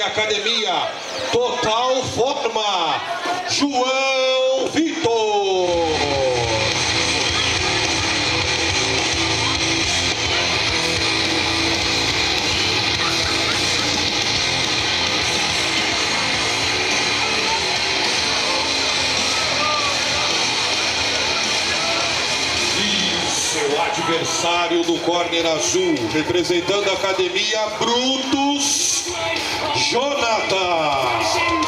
Academia Total Forma, João Vitor. Seu adversário do córner azul, representando a Academia Brutus, Jonathan.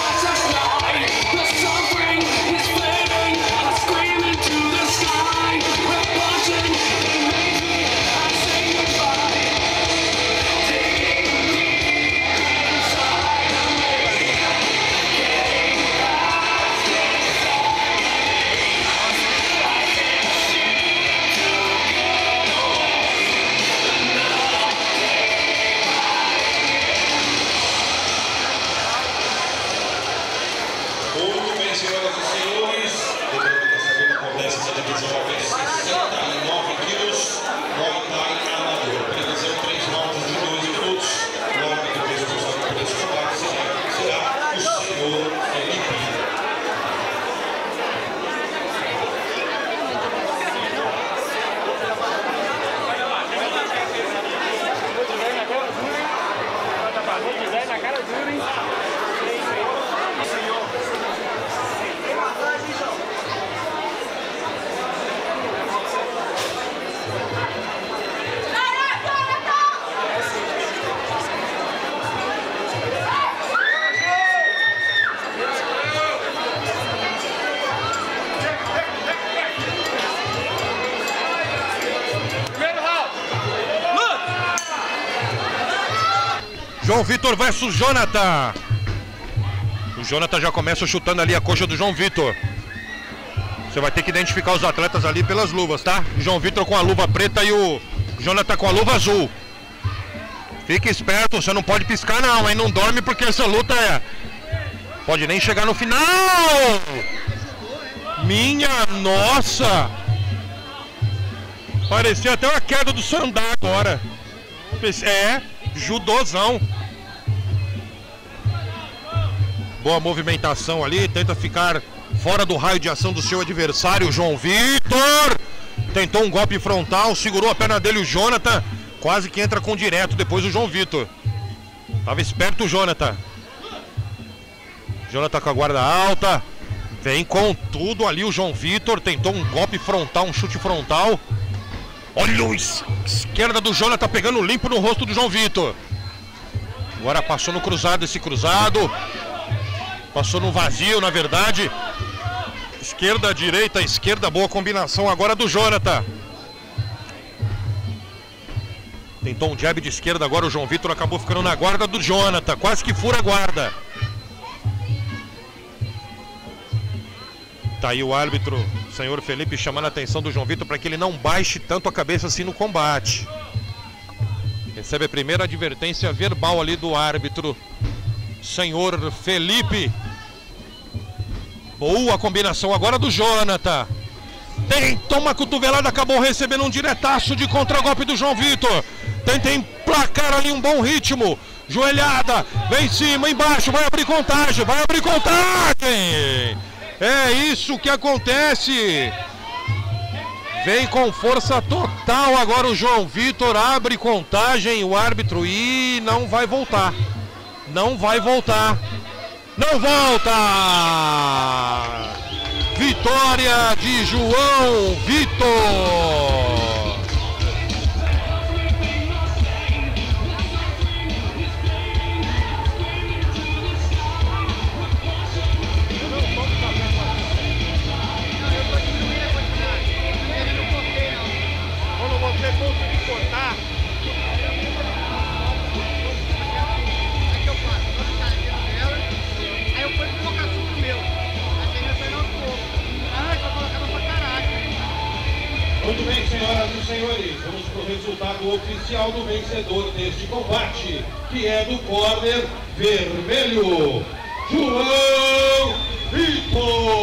Senhoras e senhores, lembrando que essa luta acontece essa divisão até 69 quilos, Muay amador. Previsão 3 rounds de 2 minutos. O árbitro responsável por esse combate será o senhor Felipe. João Vitor versus Jonathan. O Jonathan já começa chutando ali a coxa do João Vitor. Você vai ter que identificar os atletas ali pelas luvas, tá? O João Vitor com a luva preta e o Jonathan com a luva azul. Fique esperto, você não pode piscar não, hein? Não dorme porque essa luta pode nem chegar no final. Minha nossa! Parecia até uma queda do Sandá agora. Judozão. Boa movimentação ali, tenta ficar fora do raio de ação do seu adversário, João Vitor. Tentou um golpe frontal, segurou a perna dele o Jonathan. Quase que entra com direto depois o João Vitor. Tava esperto o Jonathan. Jonathan com a guarda alta. Vem com tudo ali o João Vitor. Tentou um golpe frontal, um chute frontal. Olha a esquerda do Jonathan pegando limpo no rosto do João Vitor. Agora passou no cruzado, esse cruzado. Passou no vazio, na verdade. Esquerda, direita, esquerda. Boa combinação agora do Jonathan. Tentou um jab de esquerda agora. O João Vitor acabou ficando na guarda do Jonathan. Quase que fura a guarda. Tá aí o árbitro, o senhor Felipe, chamando a atenção do João Vitor para que ele não baixe tanto a cabeça assim no combate. Recebe a primeira advertência verbal ali do árbitro, senhor Felipe. Boa combinação agora do Jonathan. Tentou uma cotovelada, acabou recebendo um diretaço de contragolpe do João Vitor. Tenta emplacar ali um bom ritmo. Joelhada, vem em cima, embaixo, vai abrir contagem, vai abrir contagem. É isso que acontece. Vem com força total agora o João Vitor, abre contagem, o árbitro, e não vai voltar. Não vai voltar. Não volta! Vitória de João Vitor! Muito bem, senhoras e senhores, vamos para o resultado oficial do vencedor deste combate, que é do córner vermelho, João Vitor!